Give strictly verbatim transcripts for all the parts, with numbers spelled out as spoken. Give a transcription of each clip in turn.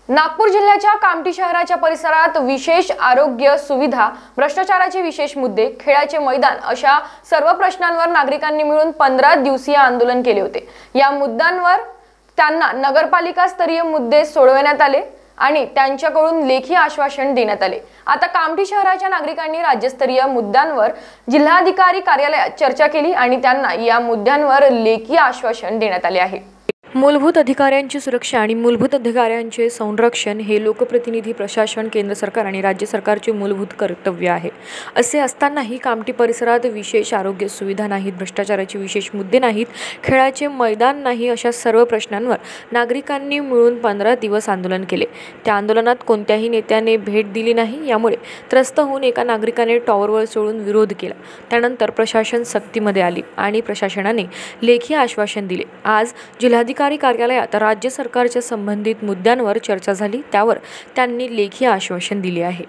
नागपूर जिल्ह्याच्या कामठी शहराच्या परिसरात विशेष आरोग्य सुविधा, भ्रष्टाचाराचे विशेष मुद्दे, खेळाचे मैदान अशा सर्व प्रश्नांवर नागरिकांनी मिळून पंधरा दिवसीय आंदोलन केले होते। या मुद्द्यांवर त्यांना नगरपालिका स्तरीय मुद्दे सोडवण्यात आले आणि त्यांच्याकडून लेखी आश्वासन देण्यात आले। आता कामठी शहराच्या नागरिकांनी राज्यस्तरीय मुद्द्यांवर जिल्हाधिकारी कार्यालयात चर्चा केली आणि त्यांना या मुद्द्यांवर लेखी आश्वासन देण्यात आले आहे। मूलभूत अधिकाऱ्यांची सुरक्षा आणि मूलभूत अधिकाऱ्यांचे संरक्षण हे लोकप्रतिनिधी, प्रशासन, केंद्र सरकार आणि राज्य सरकारचे मूलभूत कर्तव्य आहे। असे असतानाही कामठी परिसरात विशेष आरोग्य सुविधा नाहीत, भ्रष्टाचाराचे विशेष मुद्दे नाहीत, खेळाचे मैदान नाही अशा सर्व प्रश्नांवर नागरिकांनी मिळून पंधरा दिवस आंदोलन केले। त्या आंदोलनात कोणत्याही नेत्याने भेट दिली नाही। यामुळे त्रस्त होऊन एका नागरिकाने टॉवरवर सोडून विरोध केला। त्यानंतर प्रशासन सक्तीमध्ये आली आणि प्रशासनाने लेखी आश्वासन दिले। आज जिल्हाधिकारी कार्यालयात राज्य सरकारच्या संबंधित मुद्द्यांवर चर्चा झाली, त्यावर त्यांनी लेखी आश्वासन दिले आहे।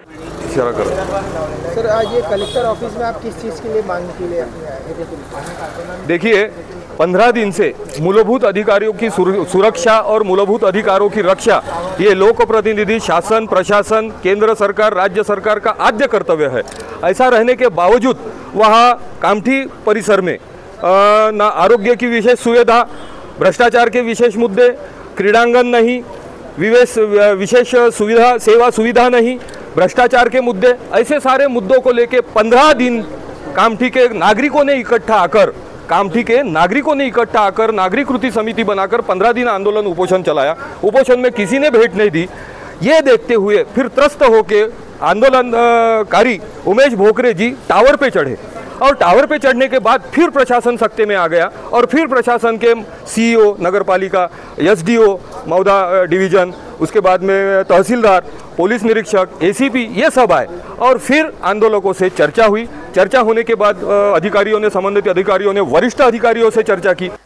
सर, आज ये कलेक्टर ऑफिस में आप किस चीज़ के लिए मांग के लिए देखिए, पंद्रह दिन से मूलभूत अधिकारियों की सुरक्षा और मूलभूत अधिकारों की रक्षा ये लोक प्रतिनिधि, शासन, प्रशासन, केंद्र सरकार, राज्य सरकार का आद्य कर्तव्य है। ऐसा रहने के बावजूद वहाँ कामठी परिसर में ना आरोग्य की विशेष सुविधा, भ्रष्टाचार के विशेष मुद्दे, क्रीड़ांगन नहीं, विशेष विशेष सुविधा सेवा सुविधा नहीं, भ्रष्टाचार के मुद्दे, ऐसे सारे मुद्दों को लेके पंद्रह दिन कामठी के नागरिकों ने इकट्ठा आकर कामठी के नागरिकों ने इकट्ठा आकर नागरिक कृति समिति बनाकर पंद्रह दिन आंदोलन उपोषण चलाया। उपोषण में किसी ने भेंट नहीं दी। ये देखते हुए फिर त्रस्त होके आंदोलनकारी उमेश भोकरे जी टावर पे चढ़े और टावर पे चढ़ने के बाद फिर प्रशासन सत्ते में आ गया और फिर प्रशासन के सीईओ, नगरपालिका, एसडीओ, मौदा डिवीजन, उसके बाद में तहसीलदार, पुलिस निरीक्षक, एसीपी, ये सब आए और फिर आंदोलकों से चर्चा हुई। चर्चा होने के बाद अधिकारियों ने संबंधित अधिकारियों ने वरिष्ठ अधिकारियों से चर्चा की।